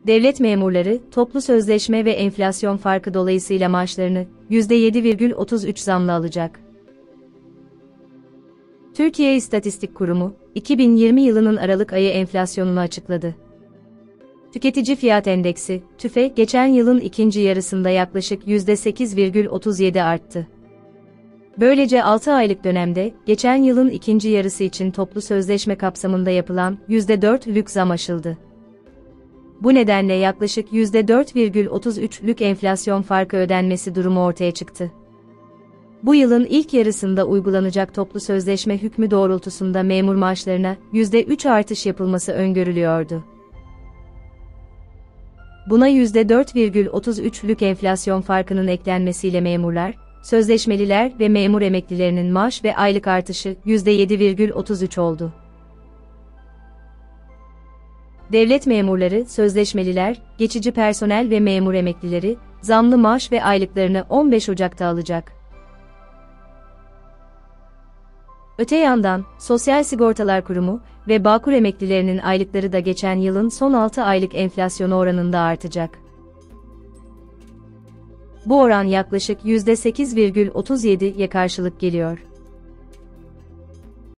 Devlet memurları, toplu sözleşme ve enflasyon farkı dolayısıyla maaşlarını %7,33 zamla alacak. Türkiye İstatistik Kurumu, 2020 yılının Aralık ayı enflasyonunu açıkladı. Tüketici Fiyat Endeksi, TÜFE, geçen yılın ikinci yarısında yaklaşık %8,37 arttı. Böylece 6 aylık dönemde, geçen yılın ikinci yarısı için toplu sözleşme kapsamında yapılan %4'lük zam aşıldı. Bu nedenle yaklaşık %4,33'lük enflasyon farkı ödenmesi durumu ortaya çıktı. Bu yılın ilk yarısında uygulanacak toplu sözleşme hükmü doğrultusunda memur maaşlarına %3 artış yapılması öngörülüyordu. Buna %4,33'lük enflasyon farkının eklenmesiyle memurlar, sözleşmeliler ve memur emeklilerinin maaş ve aylık artışı %7,33 oldu. Devlet memurları, sözleşmeliler, geçici personel ve memur emeklileri, zamlı maaş ve aylıklarını 15 Ocak'ta alacak. Öte yandan, Sosyal Sigortalar Kurumu ve Bağkur emeklilerinin aylıkları da geçen yılın son 6 aylık enflasyonu oranında artacak. Bu oran yaklaşık %8,37'ye karşılık geliyor.